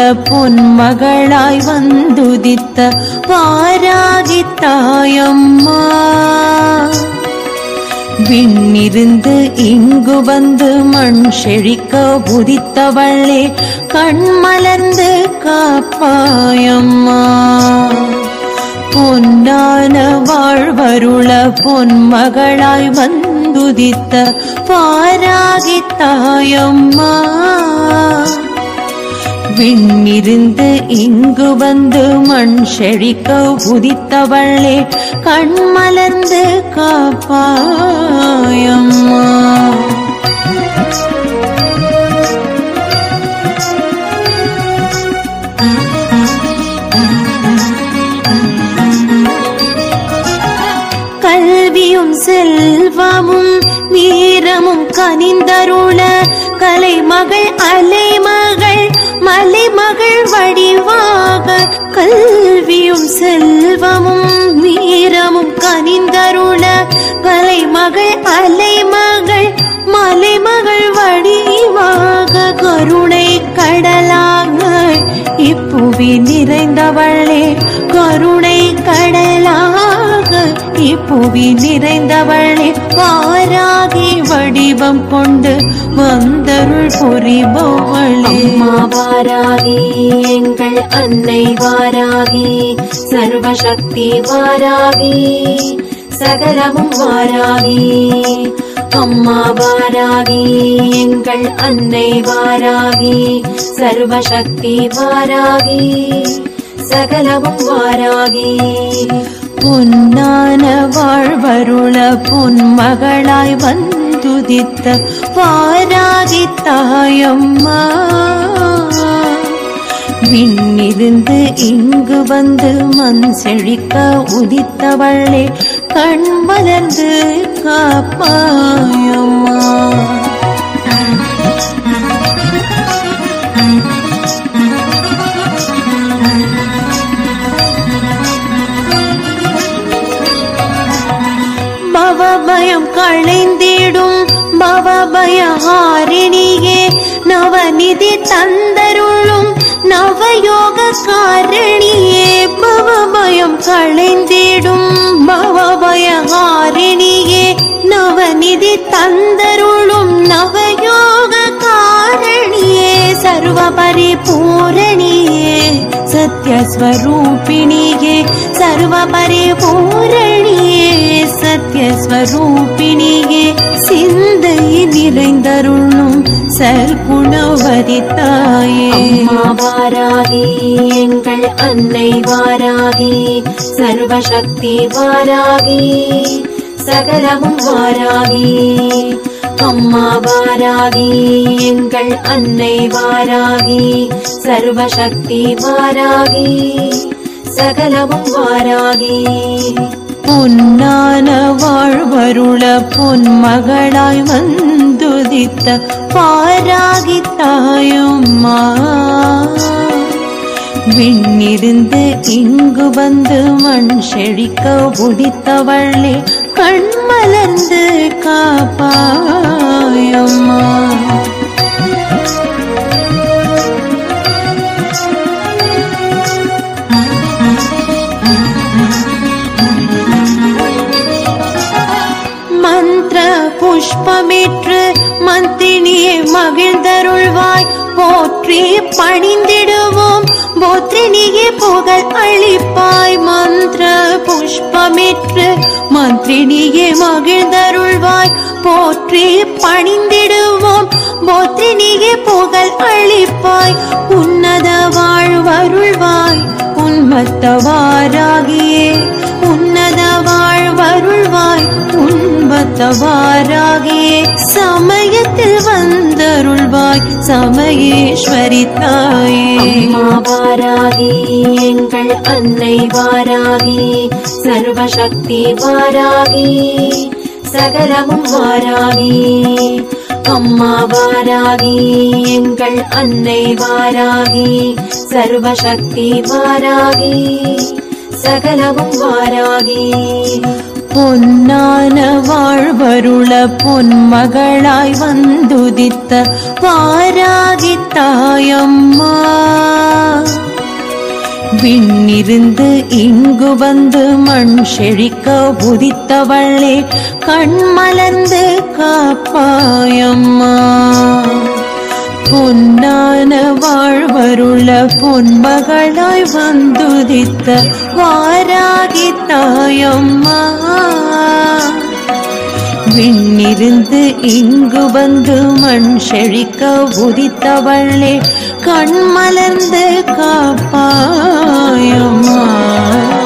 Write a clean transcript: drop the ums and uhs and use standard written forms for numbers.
பொன்மகளாய் வந்துதித்த வாராகி தாயம்மா. விண்ணிருந்து இங்கு வந்து மண் செழிக்க உதித்தவளே கண்மலர்ந்து காப்பாயம்மா. பொன்னான வாழ்வருள பொன்மகளாய் வந்துதித்த வாராகி தாயம்மா. விண்ணிருந்து இங்கு வந்து மண் செழிக்க உதித்தவளே கண்மலர்ந்து காப்பாயம்மா. கல்வியும் செல்வமும் வீரமும் கனிந்தருள கலைமகள் அலைமகள் மலைமகள் வடிவாக. கல்வியும் செல்வமும் வீரமும் கனிந்தருள கலைமகள் அலைமகள் மலைமகள் வடிவாக. கருணை கடலாக இப்புவி நிறைந்தவளே கருணை கடலாக இப்புவி நிறைந்தவளே வாராகி வடிவம் கொண்டு வந்தருள் புரிபவளே. அம்மா வாராகி எங்கள் அன்னை வாராகி சர்வசக்தி வாராகி சகலமும் வாராகி. அம்மா வாராகி எங்கள் அன்னை வாராகி சர்வசக்தி வாராகி சகலமும் வாராகி. பொன்னான வாழ்வருள பொன்மகளாய் வந்துதித்த வாராகி தாயம்மா. விண்ணிருந்து இங்கு வந்து மண் செழிக்க உதித்தவளே கண் மலர்ந்து காப்பாயம்மா. பவபயம் களைந்திடும் பவபயஹாரிணியே நவநிதி தந்தருளும் நவயோக காரணியே. பவபயம் களைந்திடும் பவபயஹாரிணியே நவநிதி தந்தருளும் நவயோக காரணியே. சர்வ பரிபூரணியே சத்யஸ்வரூபிணியே சர்வ பரிபூரணியே சத்யஸ்வரூபிணியே. சிந்தையில் நிறைந்தருளும் சர்க்குணவதி தாயே. அம்மா வாராகி எங்கள் அன்னை வாராகி சர்வசக்தி வாராகி சகலமும் வாராகி. அம்மா வாராகி எங்கள் அன்னை வாராகி சர்வசக்தி வாராகி சகலமும் வாராகி. பொன்னான வாழ்வருள பொன்மகளாய் வந்துதித்த வாராகி தாயம்மா. விண்ணிருந்து இங்கு வந்து மண் செழிக்க உதித்தவளே கண்மலர்ந்து காப்பாயம்மா. மந்திர புஷ்பமேற்று மந்தினியே மகிழ்ந்தருள்வாய் போற்றி பணிந்திடுவோம் போற்றினியே புகழ் அளிப்பாய். மந்திர புஷ்பமேற்று மந்திரினியே மகிழ்ந்தருள்வாய் போற்றி பணிந்திடுவோம் போற்றினியே புகழ் அளிப்பாய். உன்னத வாழ்வருள்வாய் உன்மத்த வாராகியே உன்னத வாழ்வருள்வாய் உன்மத்த வாராகியே. சமயத்தில் வந்தருள்வாய் சமயேஸ்வரி தாயே. அம்மா வாராகி எங்கள் அன்னை வாராகி சர்வசக்தி வாராகி சகலமும் வாராகி. அம்மா வாராகி எங்கள் அன்னை வாராகி சர்வசக்தி வாராகி சகலமும் வாராகி. பொன்னான வாழ்வருள பொன்மகளாய் வந்துதித்த வாராகி தாயம்மா. விண்ணிருந்து இங்கு வந்து மண் செழிக்க உதித்தவளே கண்மலர்ந்து காப்பாயம்மா. பொன்னான வாழ்வருள பொன்மகளாய் வந்துதித்த வாராகி தாயம்மா. விண்ணிருந்து இங்கு வந்து மண் செழிக்க உதித்தவளே கண்மலர்ந்து காப்பாயம்மா.